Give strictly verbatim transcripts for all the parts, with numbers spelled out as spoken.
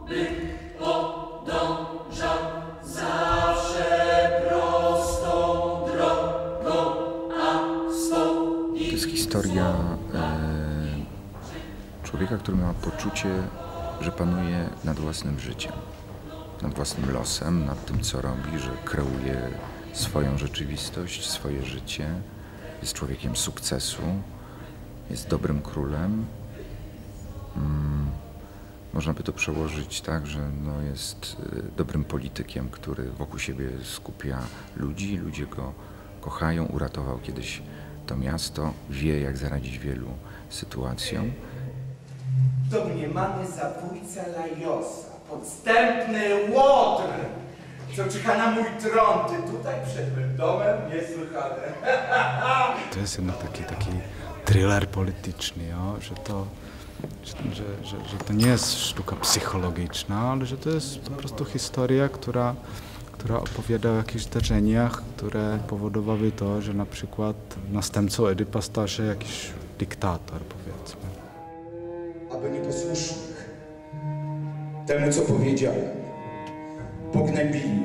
podążał zawsze prostą drogą, a swoich... To jest historia e, człowieka, który ma poczucie, że panuje nad własnym życiem, nad własnym losem, nad tym, co robi, że kreuje swoją rzeczywistość, swoje życie, jest człowiekiem sukcesu, jest dobrym królem. Hmm. Można by to przełożyć tak, że no jest dobrym politykiem, który wokół siebie skupia ludzi, ludzie go kochają, uratował kiedyś to miasto, wie, jak zaradzić wielu sytuacjom. Domniemany zabójca Lajosa, podstępny łotr, co czyha na mój tron. Ty tutaj przed mym domem? Niesłychane. To jest jednak taki, taki thriller polityczny, jo? Że to... Że, że, że, że to nie jest sztuka psychologiczna, ale że to jest po prostu historia, która, która opowiada o jakichś zdarzeniach, które powodowały to, że na przykład następcą Edypa stał się jakiś dyktator, powiedzmy. Aby nieposłusznych temu, co powiedziałem, pognębili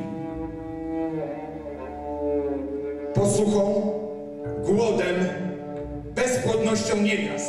posłuchą, głodem, bezpłodnością niewiast.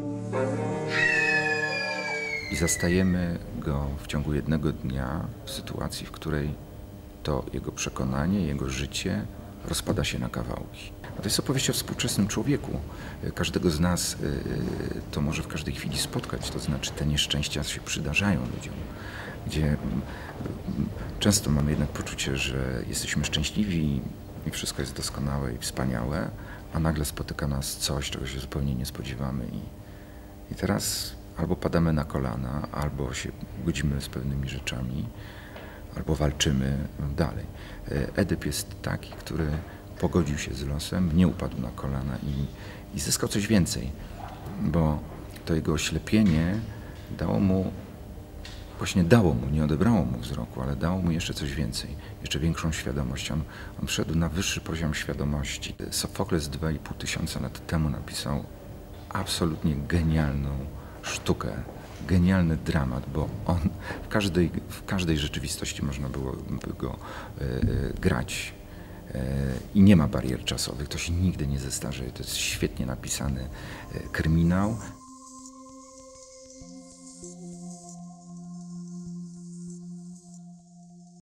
I zastajemy go w ciągu jednego dnia w sytuacji, w której to jego przekonanie, jego życie rozpada się na kawałki. A to jest opowieść o współczesnym człowieku. Każdego z nas to może w każdej chwili spotkać, to znaczy te nieszczęścia się przydarzają ludziom, gdzie często mamy jednak poczucie, że jesteśmy szczęśliwi i wszystko jest doskonałe i wspaniałe, a nagle spotyka nas coś, czego się zupełnie nie spodziewamy. I, i teraz albo padamy na kolana, albo się godzimy z pewnymi rzeczami, albo walczymy dalej. Edyp jest taki, który pogodził się z losem, nie upadł na kolana i, i zyskał coś więcej, bo to jego oślepienie dało mu, właśnie dało mu, nie odebrało mu wzroku, ale dało mu jeszcze coś więcej, jeszcze większą świadomość. On, on wszedł na wyższy poziom świadomości. Sofokles dwa i pół tysiąca lat temu napisał absolutnie genialną sztukę, genialny dramat, bo on w każdej, w każdej rzeczywistości można było by go y, y, grać y, i nie ma barier czasowych, to się nigdy nie zestarzeje, to jest świetnie napisany y, kryminał.